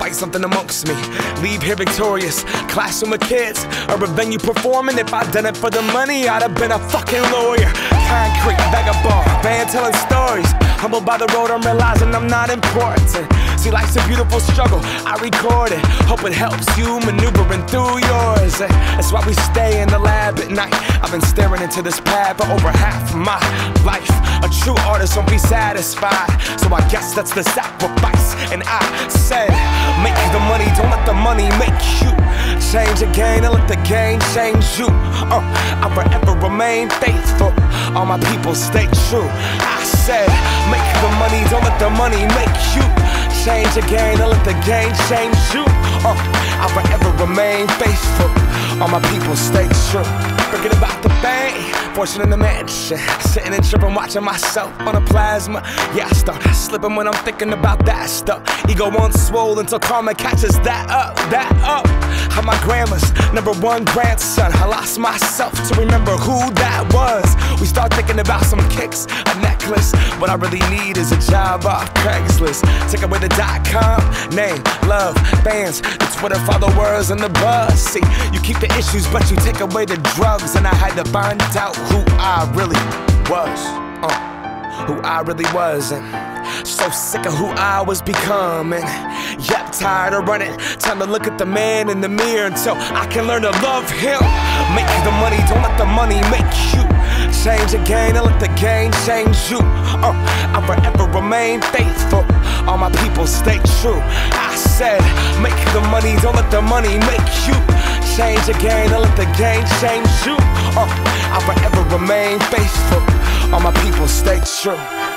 fight something amongst me. Leave here victorious, clashing with kids, or a venue performing. If I done it for the money, I'd have been a fucking lawyer. Concrete, vagabond, band telling stories. Humbled by the road, I'm realizing I'm not important. See, life's a beautiful struggle, I record it. Hope it helps you maneuvering through yours. That's why we stay in the lab at night. I've been staring into this pad for over half my life. A true artist won't be satisfied, so I guess that's the sacrifice. And I said, make the money, don't let the money make you. Change the game and let the game change you. I'll forever remain faithful, all my people stay true. I said, make the money, don't let the money make you. Change the game and let the game change you. I'll forever remain faithful, all my people stay true. Forget about the fame, fortune in the mansion, sitting and tripping, watching myself on a plasma. Yeah, I start slipping when I'm thinking about that stuff. Ego won't swole until karma catches that up, that up. I'm my grandma's #1 grandson. I lost myself to remember who that was. We start thinking about some kicks, a necklace. What I really need is a job off Craigslist. Take away the .com, name, love, fans, the Twitter followers, and the buzz. See, you keep the issues, but you take away the drugs. And I had to find out who I really was, who I really was. And so sick of who I was becoming. Yep, tired of running. Time to look at the man in the mirror until I can learn to love him. Make the money, don't let the money make you. Change the game and let the game change you. I'll forever remain faithful, all my people stay true. I said, make the money, don't let the money make you. Change the game and let the game change you. I'll forever remain faithful, all my people stay true.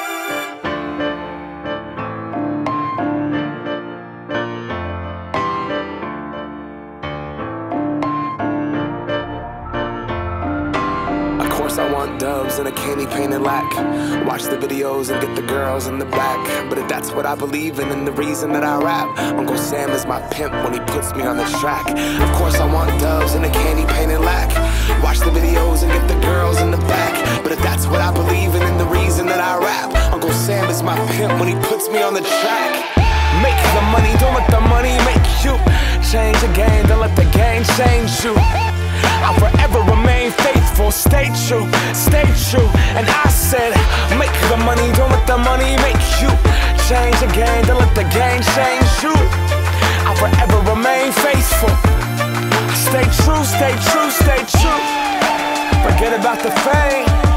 I want doves and a candy painted lack. Watch the videos and get the girls in the back. But if that's what I believe in, then the reason that I rap, Uncle Sam is my pimp when he puts me on the track. Of course I want doves and a candy painted lack. Watch the videos and get the girls in the back. But if that's what I believe in, then the reason that I rap, Uncle Sam is my pimp when he puts me on the track. Make the money, don't let the money make you. Change the game, don't let the game change you. I'll forever remain faithful, stay true, stay true. And I said, make the money, don't let the money make you. Change the game, don't let the game change you. I'll forever remain faithful. Stay true, stay true, stay true. Forget about the fame.